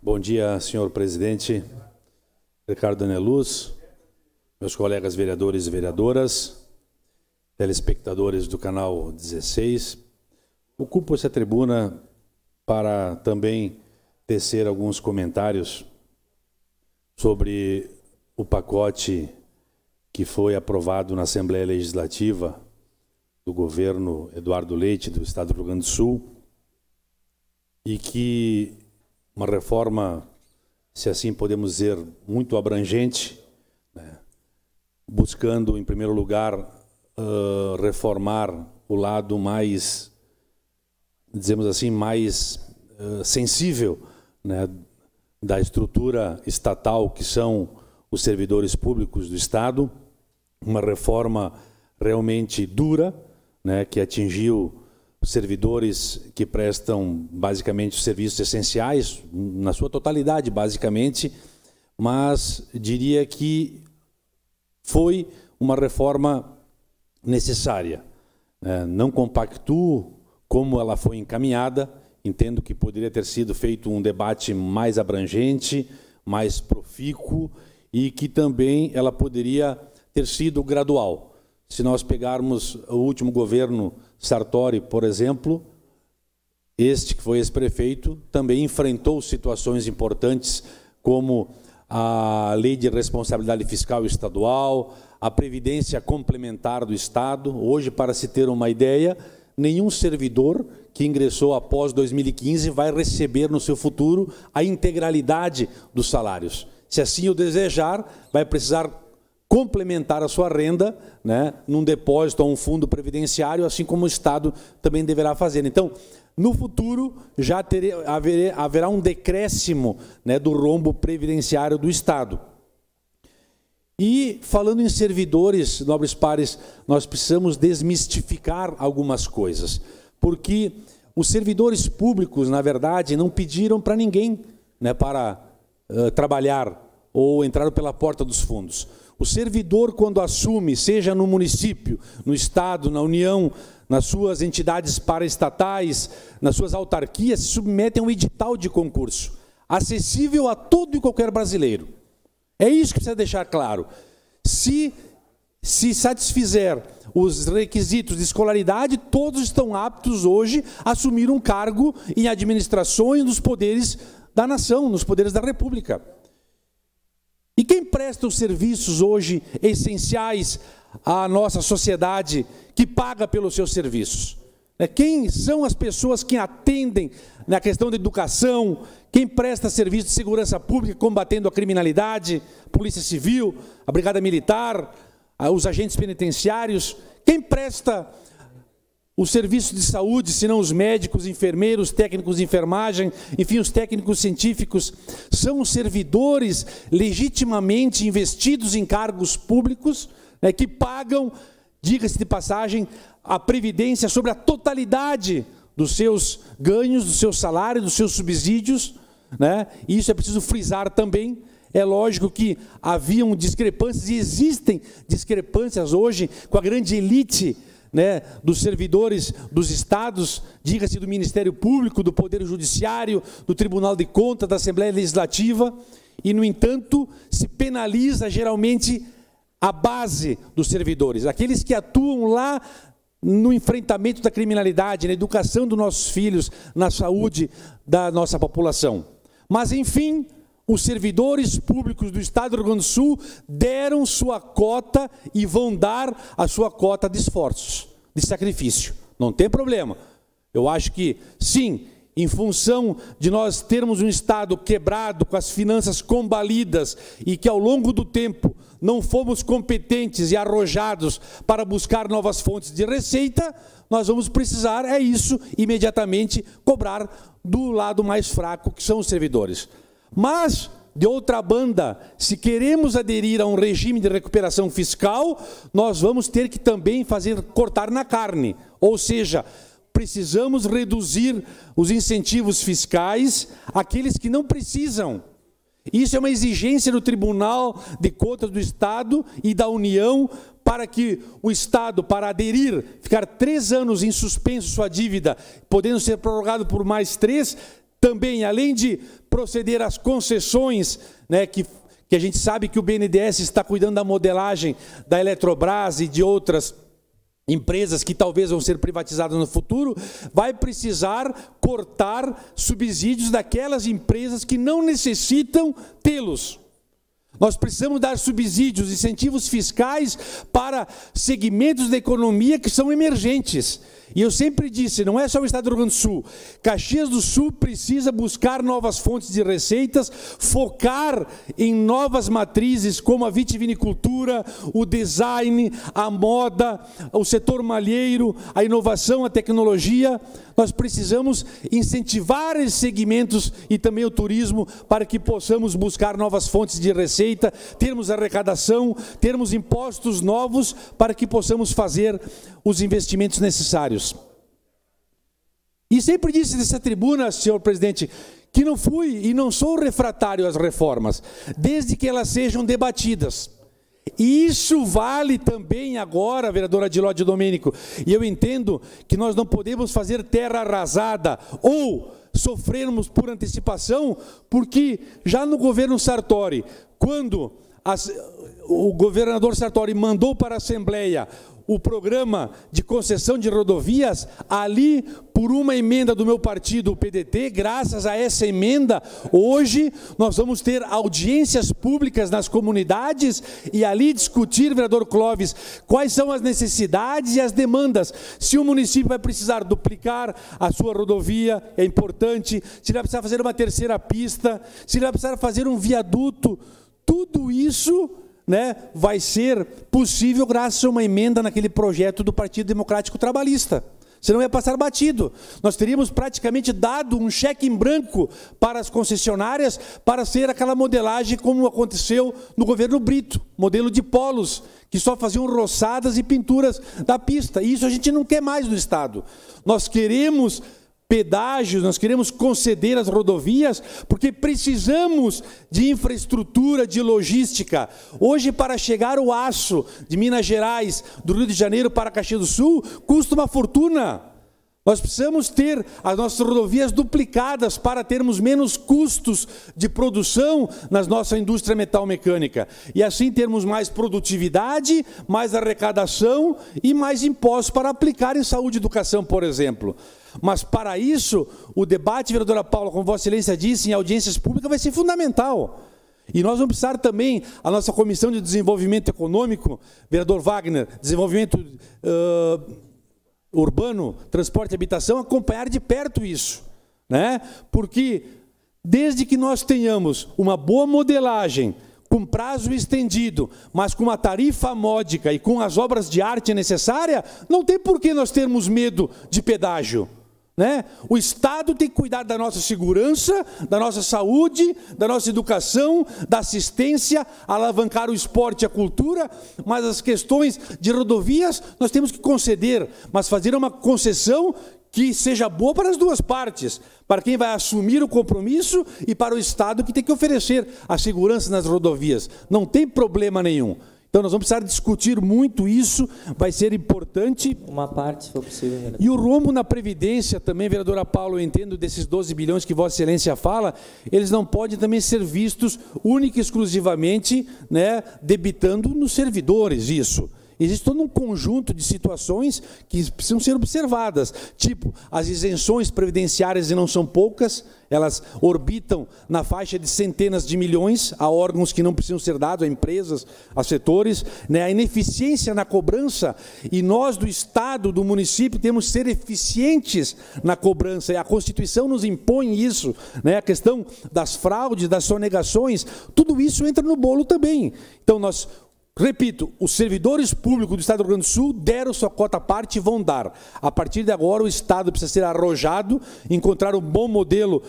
Bom dia, senhor presidente Ricardo Aneluz, meus colegas vereadores e vereadoras, telespectadores do canal 16. Ocupo essa tribuna para também tecer alguns comentários sobre o pacote que foi aprovado na Assembleia Legislativa do governo Eduardo Leite, do Estado do Rio Grande do Sul, e que uma reforma, se assim podemos dizer, muito abrangente, né, buscando, em primeiro lugar, reformar o lado mais, dizemos assim, mais sensível, né, da estrutura estatal, que são os servidores públicos do Estado, uma reforma realmente dura, né, que atingiu servidores que prestam basicamente os serviços essenciais, na sua totalidade, basicamente, mas diria que foi uma reforma necessária. Não compactuo como ela foi encaminhada, entendo que poderia ter sido feito um debate mais abrangente, mais profícuo, e que também ela poderia ter sido gradual. Se nós pegarmos o último governo Sartori, por exemplo, este que foi ex-prefeito, também enfrentou situações importantes como a Lei de Responsabilidade Fiscal Estadual, a Previdência Complementar do Estado. Hoje, para se ter uma ideia, nenhum servidor que ingressou após 2015 vai receber no seu futuro a integralidade dos salários. Se assim o desejar, vai precisar complementar a sua renda, né, num depósito ou um fundo previdenciário, assim como o Estado também deverá fazer. Então, no futuro, já haverá um decréscimo, né, do rombo previdenciário do Estado. E, falando em servidores, nobres pares, nós precisamos desmistificar algumas coisas, porque os servidores públicos, na verdade, não pediram para ninguém, né, para trabalhar ou entrar pela porta dos fundos. O servidor, quando assume, seja no município, no Estado, na União, nas suas entidades paraestatais, nas suas autarquias, se submete a um edital de concurso, acessível a todo e qualquer brasileiro. É isso que precisa deixar claro. Se satisfizer os requisitos de escolaridade, todos estão aptos hoje a assumir um cargo em administrações nos poderes da nação, nos poderes da República. E quem presta os serviços hoje essenciais à nossa sociedade, que paga pelos seus serviços? Quem são as pessoas que atendem na questão da educação, quem presta serviço de segurança pública combatendo a criminalidade, Polícia Civil, a Brigada Militar, os agentes penitenciários? Quem presta os serviços de saúde, senão os médicos, enfermeiros, técnicos de enfermagem, enfim, os técnicos científicos? São os servidores legitimamente investidos em cargos públicos, né, que pagam, diga-se de passagem, a previdência sobre a totalidade dos seus ganhos, do seu salário, dos seus subsídios, né? E isso é preciso frisar também. É lógico que haviam discrepâncias e existem discrepâncias hoje com a grande elite, né, dos servidores dos estados, diga-se do Ministério Público, do Poder Judiciário, do Tribunal de Contas, da Assembleia Legislativa, e, no entanto, se penaliza geralmente a base dos servidores, aqueles que atuam lá no enfrentamento da criminalidade, na educação dos nossos filhos, na saúde da nossa população. Mas, enfim, os servidores públicos do Estado do Rio Grande do Sul deram sua cota e vão dar a sua cota de esforços, de sacrifício. Não tem problema. Eu acho que, sim, em função de nós termos um Estado quebrado, com as finanças combalidas, e que ao longo do tempo não fomos competentes e arrojados para buscar novas fontes de receita, nós vamos precisar, é isso, imediatamente cobrar do lado mais fraco, que são os servidores. Mas, de outra banda, se queremos aderir a um regime de recuperação fiscal, nós vamos ter que também cortar na carne. Ou seja, precisamos reduzir os incentivos fiscais àqueles que não precisam. Isso é uma exigência do Tribunal de Contas do Estado e da União, para que o Estado, para aderir, ficar 3 anos em suspenso sua dívida, podendo ser prorrogado por mais 3, também, além de proceder às concessões, né, que a gente sabe que o BNDES está cuidando da modelagem da Eletrobras e de outras empresas que talvez vão ser privatizadas no futuro, vai precisar cortar subsídios daquelas empresas que não necessitam tê-los. Nós precisamos dar subsídios, incentivos fiscais para segmentos da economia que são emergentes. E eu sempre disse, não é só o estado do Rio Grande do Sul. Caxias do Sul precisa buscar novas fontes de receitas, focar em novas matrizes como a vitivinicultura, o design, a moda, o setor malheiro, a inovação, a tecnologia. Nós precisamos incentivar esses segmentos e também o turismo para que possamos buscar novas fontes de receita, termos arrecadação, termos impostos novos para que possamos fazer os investimentos necessários. E sempre disse nessa tribuna, senhor presidente, que não fui e não sou refratário às reformas, desde que elas sejam debatidas. E isso vale também agora, vereadora Adiló Domênico, e eu entendo que nós não podemos fazer terra arrasada ou sofrermos por antecipação, porque já no governo Sartori, quando o governador Sartori mandou para a Assembleia o programa de concessão de rodovias, ali, por uma emenda do meu partido, o PDT, graças a essa emenda, hoje nós vamos ter audiências públicas nas comunidades e ali discutir, vereador Clóvis, quais são as necessidades e as demandas. Se o município vai precisar duplicar a sua rodovia, é importante, se ele vai precisar fazer uma terceira pista, se ele vai precisar fazer um viaduto, tudo isso, né, vai ser possível graças a uma emenda naquele projeto do Partido Democrático Trabalhista. Senão ia passar batido. Nós teríamos praticamente dado um cheque em branco para as concessionárias para ser aquela modelagem como aconteceu no governo Brito, modelo de polos, que só faziam roçadas e pinturas da pista. E isso a gente não quer mais no Estado. Nós queremos pedágios, nós queremos conceder as rodovias, porque precisamos de infraestrutura, de logística. Hoje, para chegar o aço de Minas Gerais, do Rio de Janeiro para Caxias do Sul, custa uma fortuna. Nós precisamos ter as nossas rodovias duplicadas para termos menos custos de produção na nossa indústria metalmecânica. E assim termos mais produtividade, mais arrecadação e mais impostos para aplicar em saúde e educação, por exemplo. Mas para isso, o debate, vereadora Paula, como Vossa Excelência disse, em audiências públicas vai ser fundamental. E nós vamos precisar também, a nossa Comissão de Desenvolvimento Econômico, vereador Wagner, Desenvolvimento Urbano, Transporte e Habitação, acompanhar de perto isso, né? Porque desde que nós tenhamos uma boa modelagem, com prazo estendido, mas com uma tarifa módica e com as obras de arte necessária, não tem por que nós termos medo de pedágio, né? O Estado tem que cuidar da nossa segurança, da nossa saúde, da nossa educação, da assistência, alavancar o esporte e a cultura, mas as questões de rodovias nós temos que conceder, mas fazer uma concessão que seja boa para as duas partes, para quem vai assumir o compromisso e para o Estado que tem que oferecer a segurança nas rodovias. Não tem problema nenhum. Então nós vamos precisar discutir muito isso, vai ser importante. Uma parte, se for possível. Vereador. E o rombo na Previdência também, vereadora Paula, eu entendo desses 12 bilhões que Vossa Excelência fala, eles não podem também ser vistos única e exclusivamente, né, debitando nos servidores isso. Existe todo um conjunto de situações que precisam ser observadas, tipo, as isenções previdenciárias, e não são poucas, elas orbitam na faixa de centenas de milhões a órgãos que não precisam ser dados, a empresas, a setores, né? A ineficiência na cobrança, e nós do Estado, do município, temos que ser eficientes na cobrança, e a Constituição nos impõe isso, né? A questão das fraudes, das sonegações, tudo isso entra no bolo também. Então nós... Repito, os servidores públicos do Estado do Rio Grande do Sul deram sua cota à parte e vão dar. A partir de agora, o Estado precisa ser arrojado, encontrar um bom modelo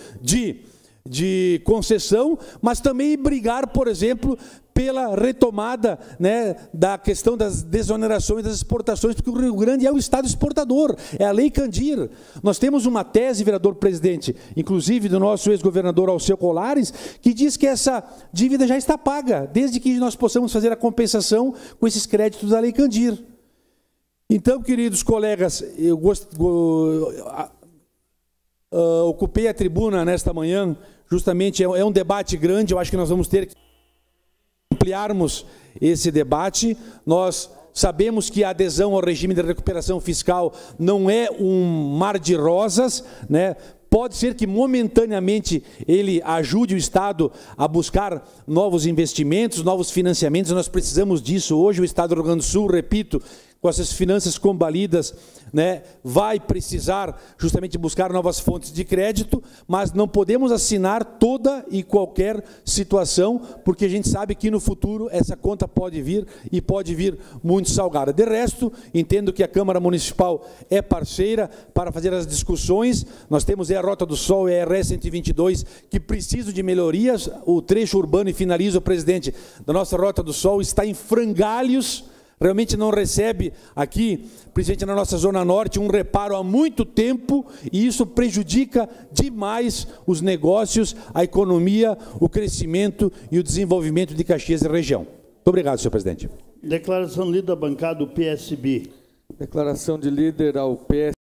de concessão, mas também brigar, por exemplo, pela retomada, né, da questão das desonerações das exportações, porque o Rio Grande é o Estado exportador, é a Lei Candir. Nós temos uma tese, vereador presidente, inclusive do nosso ex-governador Alceu Colares, que diz que essa dívida já está paga, desde que nós possamos fazer a compensação com esses créditos da Lei Candir. Então, queridos colegas, ocupei a tribuna nesta manhã, justamente é um debate grande, eu acho que nós vamos ter que ampliarmos esse debate. Nós sabemos que a adesão ao regime de recuperação fiscal não é um mar de rosas, né? Pode ser que momentaneamente ele ajude o Estado a buscar novos investimentos, novos financiamentos, nós precisamos disso. Hoje o Estado do Rio Grande do Sul, repito, com essas finanças combalidas, né, vai precisar justamente buscar novas fontes de crédito, mas não podemos assinar toda e qualquer situação, porque a gente sabe que no futuro essa conta pode vir e pode vir muito salgada. De resto, entendo que a Câmara Municipal é parceira para fazer as discussões. Nós temos a Rota do Sol e a RS 122 que precisam de melhorias. O trecho urbano, e finalizo, presidente, da nossa Rota do Sol está em frangalhos. Realmente não recebe aqui, principalmente na nossa Zona Norte, um reparo há muito tempo, e isso prejudica demais os negócios, a economia, o crescimento e o desenvolvimento de Caxias e região. Muito obrigado, senhor presidente. Declaração lida da bancada do PSB. Declaração de líder ao PSB.